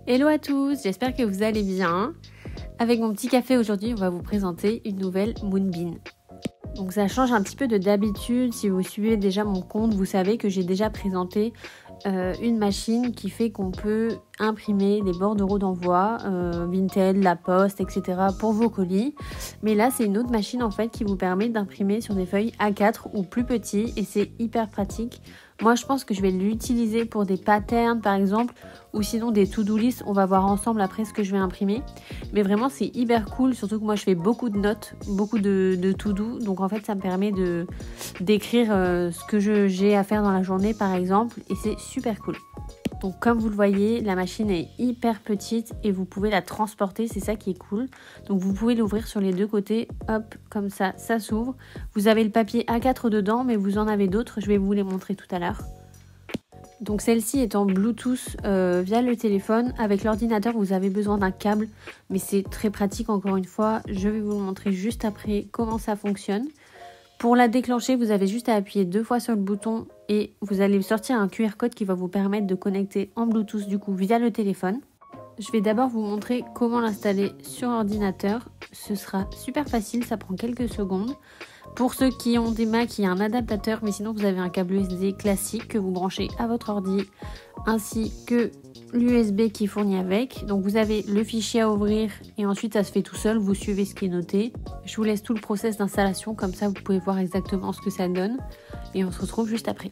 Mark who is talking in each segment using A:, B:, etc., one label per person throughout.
A: Hello à tous, j'espère que vous allez bien. Avec mon petit café aujourd'hui, on va vous présenter une nouvelle Moonbeam. Donc ça change un petit peu de d'habitude. Si vous suivez déjà mon compte, vous savez que j'ai déjà présenté une machine qui fait qu'on peut imprimer des bordereaux d'envoi, Vinted, La Poste, etc. pour vos colis. Mais là, c'est une autre machine en fait qui vous permet d'imprimer sur des feuilles A4 ou plus petits et c'est hyper pratique. Moi, je pense que je vais l'utiliser pour des patterns par exemple ou sinon des to-do list. On va voir ensemble après ce que je vais imprimer. Mais vraiment, c'est hyper cool, surtout que moi, je fais beaucoup de notes, beaucoup de to-do. Donc en fait, ça me permet d'écrire ce que j'ai à faire dans la journée par exemple et c'est super cool. Donc comme vous le voyez, la machine est hyper petite et vous pouvez la transporter, c'est ça qui est cool. Donc vous pouvez l'ouvrir sur les deux côtés, hop, comme ça, ça s'ouvre. Vous avez le papier A4 dedans, mais vous en avez d'autres, je vais vous les montrer tout à l'heure. Donc celle-ci est en Bluetooth via le téléphone. Avec l'ordinateur, vous avez besoin d'un câble, mais c'est très pratique encore une fois. Je vais vous montrer juste après comment ça fonctionne. Pour la déclencher, vous avez juste à appuyer 2 fois sur le bouton et vous allez sortir un QR code qui va vous permettre de connecter en Bluetooth du coup via le téléphone. Je vais d'abord vous montrer comment l'installer sur ordinateur. Ce sera super facile, ça prend quelques secondes. Pour ceux qui ont des Mac, il y a un adaptateur, mais sinon vous avez un câble USB classique que vous branchez à votre ordi, ainsi que l'USB qui est fourni avec. Donc vous avez le fichier à ouvrir et ensuite ça se fait tout seul, vous suivez ce qui est noté. Je vous laisse tout le process d'installation, comme ça vous pouvez voir exactement ce que ça donne et on se retrouve juste après.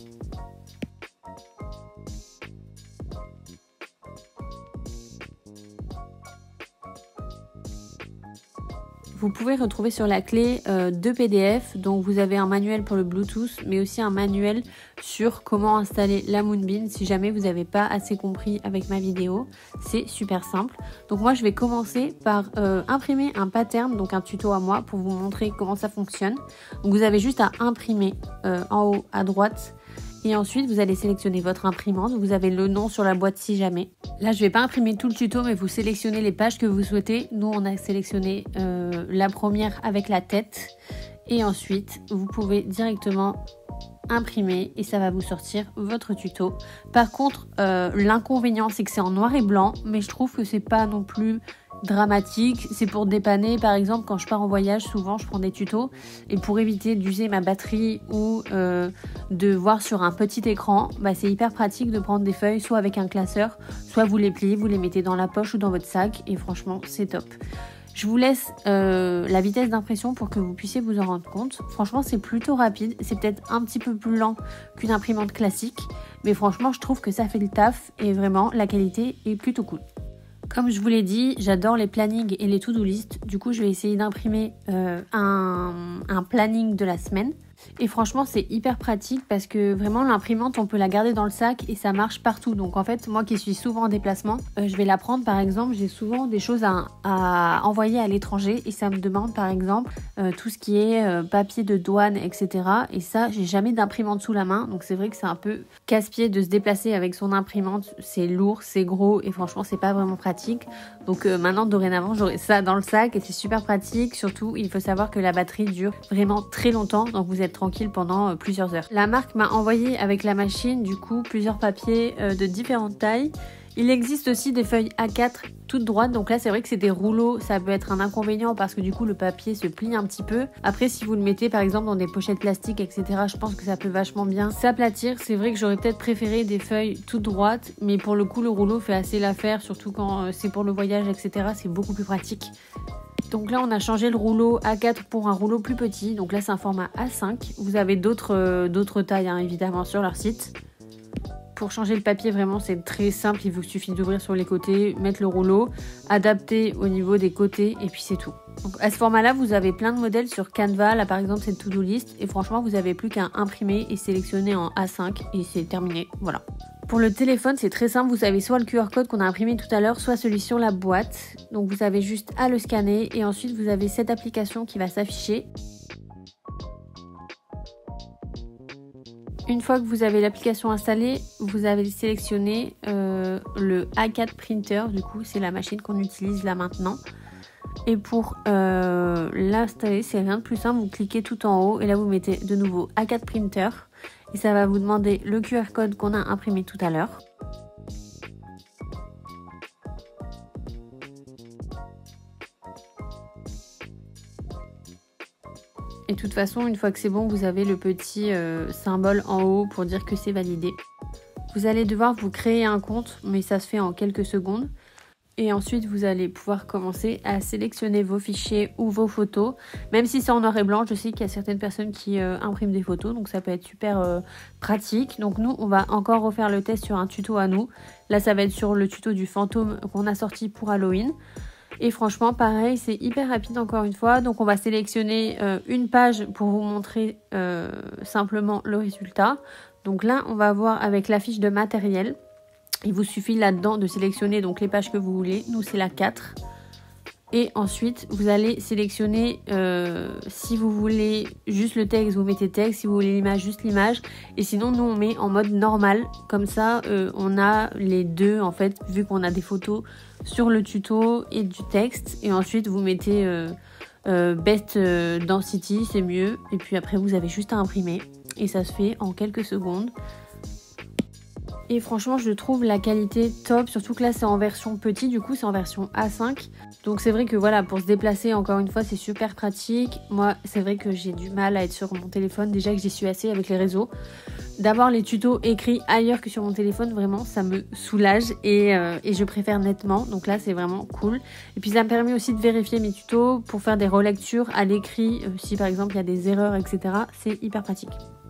A: Vous pouvez retrouver sur la clé 2 PDF, donc vous avez un manuel pour le Bluetooth, mais aussi un manuel sur comment installer la Moonbeam si jamais vous n'avez pas assez compris avec ma vidéo. C'est super simple. Donc moi je vais commencer par imprimer un pattern, donc un tuto à moi pour vous montrer comment ça fonctionne. Donc vous avez juste à imprimer en haut à droite. Et ensuite, vous allez sélectionner votre imprimante. Vous avez le nom sur la boîte si jamais. Là, je ne vais pas imprimer tout le tuto, mais vous sélectionnez les pages que vous souhaitez. Nous, on a sélectionné la première avec la tête. Et ensuite, vous pouvez directement imprimer et ça va vous sortir votre tuto. Par contre, l'inconvénient, c'est que c'est en noir et blanc, mais je trouve que c'est pas non plus dramatique. C'est pour dépanner, par exemple, quand je pars en voyage, souvent je prends des tutos et pour éviter d'user ma batterie ou de voir sur un petit écran, c'est hyper pratique de prendre des feuilles soit avec un classeur, soit vous les pliez, vous les mettez dans la poche ou dans votre sac et franchement c'est top. Je vous laisse la vitesse d'impression pour que vous puissiez vous en rendre compte. Franchement, c'est plutôt rapide. C'est peut-être un petit peu plus lent qu'une imprimante classique. Mais franchement, je trouve que ça fait le taf et vraiment, la qualité est plutôt cool. Comme je vous l'ai dit, j'adore les plannings et les to-do list. Du coup, je vais essayer d'imprimer un planning de la semaine. Et franchement, c'est hyper pratique parce que vraiment, l'imprimante, on peut la garder dans le sac et ça marche partout. Donc en fait, moi qui suis souvent en déplacement, je vais la prendre par exemple. J'ai souvent des choses à envoyer à l'étranger et ça me demande par exemple tout ce qui est papier de douane, etc. Et ça, j'ai jamais d'imprimante sous la main. Donc c'est vrai que c'est un peu casse-pied de se déplacer avec son imprimante. C'est lourd, c'est gros et franchement, c'est pas vraiment pratique. Donc maintenant, dorénavant, j'aurai ça dans le sac et c'est super pratique. Surtout, il faut savoir que la batterie dure vraiment très longtemps. Donc vous êtes tranquille pendant plusieurs heures. La marque m'a envoyé avec la machine du coup plusieurs papiers de différentes tailles. Il existe aussi des feuilles A4 toutes droites, donc là c'est vrai que c'est des rouleaux, ça peut être un inconvénient parce que du coup le papier se plie un petit peu. Après si vous le mettez par exemple dans des pochettes plastiques etc, je pense que ça peut vachement bien s'aplatir. C'est vrai que j'aurais peut-être préféré des feuilles toutes droites, mais pour le coup le rouleau fait assez l'affaire, surtout quand c'est pour le voyage etc, c'est beaucoup plus pratique. Donc là, on a changé le rouleau A4 pour un rouleau plus petit. Donc là, c'est un format A5. Vous avez d'autres tailles, évidemment, sur leur site. Pour changer le papier, vraiment, c'est très simple. Il vous suffit d'ouvrir sur les côtés, mettre le rouleau, adapter au niveau des côtés et puis c'est tout. Donc à ce format-là, vous avez plein de modèles sur Canva. Là, par exemple, c'est le to-do list. Et franchement, vous n'avez plus qu'à imprimer et sélectionner en A5 et c'est terminé. Voilà. Pour le téléphone, c'est très simple. Vous avez soit le QR code qu'on a imprimé tout à l'heure, soit celui sur la boîte. Donc vous avez juste à le scanner et ensuite vous avez cette application qui va s'afficher. Une fois que vous avez l'application installée, vous avez sélectionné le A4 printer. Du coup, c'est la machine qu'on utilise là maintenant. Et pour l'installer, c'est rien de plus simple. Vous cliquez tout en haut et là vous mettez de nouveau A4 printer. Et ça va vous demander le QR code qu'on a imprimé tout à l'heure. Et de toute façon, une fois que c'est bon, vous avez le petit symbole en haut pour dire que c'est validé. Vous allez devoir vous créer un compte, mais ça se fait en quelques secondes. Et ensuite, vous allez pouvoir commencer à sélectionner vos fichiers ou vos photos. Même si c'est en noir et blanc, je sais qu'il y a certaines personnes qui impriment des photos, donc ça peut être super pratique. Donc nous, on va encore refaire le test sur un tuto à nous. Là, ça va être sur le tuto du fantôme qu'on a sorti pour Halloween. Et franchement, pareil, c'est hyper rapide encore une fois. Donc on va sélectionner une page pour vous montrer simplement le résultat. Donc là, on va voir avec la fiche de matériel. Il vous suffit là-dedans de sélectionner donc les pages que vous voulez. Nous, c'est la 4. Et ensuite, vous allez sélectionner si vous voulez juste le texte, vous mettez texte. Si vous voulez l'image, juste l'image. Et sinon, nous, on met en mode normal. Comme ça, on a les deux, en fait, vu qu'on a des photos sur le tuto et du texte. Et ensuite, vous mettez best density, c'est mieux. Et puis après, vous avez juste à imprimer. Et ça se fait en quelques secondes. Et franchement, je trouve la qualité top, surtout que là, c'est en version petit, du coup, c'est en version A5. Donc c'est vrai que voilà, pour se déplacer, encore une fois, c'est super pratique. Moi, c'est vrai que j'ai du mal à être sur mon téléphone, déjà que j'y suis assez avec les réseaux. D'avoir les tutos écrits ailleurs que sur mon téléphone, vraiment, ça me soulage et je préfère nettement. Donc là, c'est vraiment cool. Et puis, ça me permet aussi de vérifier mes tutos pour faire des relectures à l'écrit, si par exemple, il y a des erreurs, etc. C'est hyper pratique.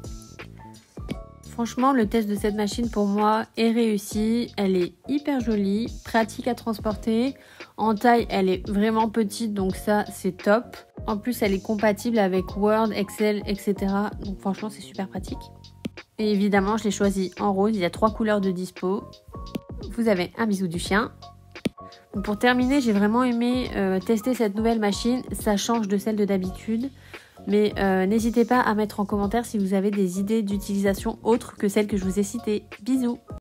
A: Franchement, le test de cette machine pour moi est réussi. Elle est hyper jolie, pratique à transporter. En taille, elle est vraiment petite, donc ça, c'est top. En plus, elle est compatible avec Word, Excel, etc. Donc franchement, c'est super pratique. Et évidemment, je l'ai choisi en rose. Il y a 3 couleurs de dispo. Vous avez un bisou du chien. Donc pour terminer, j'ai vraiment aimé tester cette nouvelle machine. Ça change de celle de d'habitude. Mais n'hésitez pas à mettre en commentaire si vous avez des idées d'utilisation autres que celles que je vous ai citées. Bisous!